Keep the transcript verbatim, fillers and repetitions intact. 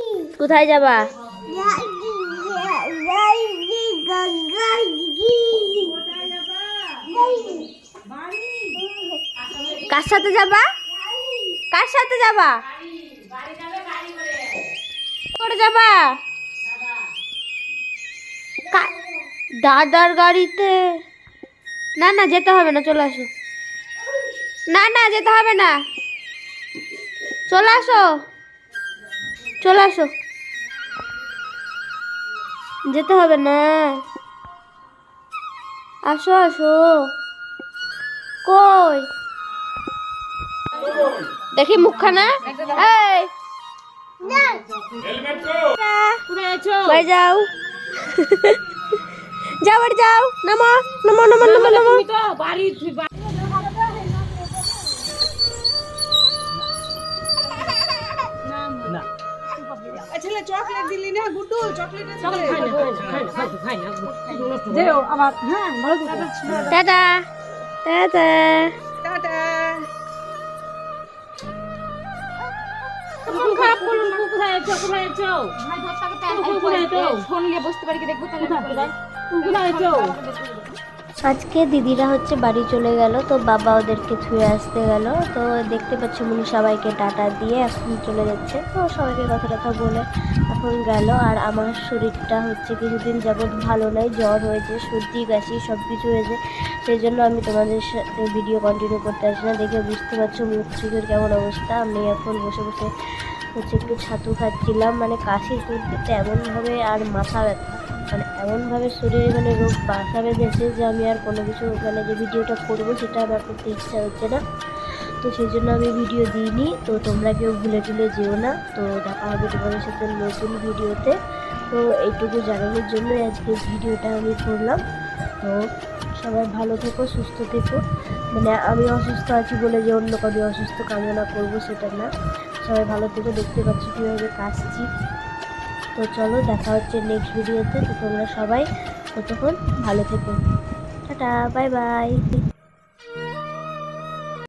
কোথায় যাবা? কার সাথে যাবা? কার সাথে যাবা? করে যাবা? দাদার গাড়িতে? না না যেতে হবে না, চলে আসো। না না যেতে হবে না, চলে আসো চলে আসো, যেতে হবে না, আসো আসো। কই দেখি মুখখানা। এই বাড়ি যাও, যাও বাড়ি যাও, নামো নামো নামো নামো নামো। ছেলে চকলেট দিলি না Guddu? Chocolate tata tata tata. খারাপ করলো না, কোথায় আছো? কোথায় আছো? কোথায় আছো? ফোন নিয়ে বসতে পারি কি দেখবো তাহলে? কোথায় আছো? আজকে দিদিরা হচ্ছে বাড়ি চলে গেল, তো বাবা ওদেরকে ছুঁয়ে আসতে গেল। তো দেখতে পাচ্ছি উনি সবাইকে টাটা দিয়ে এখন চলে যাচ্ছে। তো সবাইকে কথা কথা বলে এখন গেল। আর আমার শরীরটা হচ্ছে কিছুদিন যাবৎ ভালো নয়, জ্বর হয়েছে, সর্দি কাশি সব কিছু হয়েছে। সেই জন্য আমি তোমাদের সাথে ভিডিও কন্টিনিউ করতে আসি না। দেখে বুঝতে পারছো মুখ চোখের কেমন অবস্থা। আমি এখন বসে বসে হচ্ছে একটু ছাতু খাচ্ছিলাম। মানে কাশি সর্দিতে এমনভাবে আর মাথা ব্যথা, মানে এমনভাবে শরীরে মানে রোগ বাসা বেঁধেছে যে আমি আর কোনো কিছু মানে যে ভিডিওটা করবো সেটা আমার করতে ইচ্ছা হচ্ছে না। তো সেই জন্য আমি ভিডিও দিইনি। তো তোমরা কেউ ভুলে টুলে যেও না। তো দেখা হবে তোমাদের সাথে নতুন ভিডিওতে। তো এইটুকু জানানোর জন্যই আজকে ভিডিওটা আমি করলাম। তো সবাই ভালো থেকো, সুস্থ থেকো। মানে আমি অসুস্থ আছি বলে যে অন্য কাউকে অসুস্থ কামনা করবো সেটা না। সবাই ভালো থেকো। দেখতে পাচ্ছি কীভাবে কাশছি। তো চলো দেখা হচ্ছে নেক্সট ভিডিওতে। তো তোমরা সবাই ততক্ষণ ভালো থেকো। Tata bye by.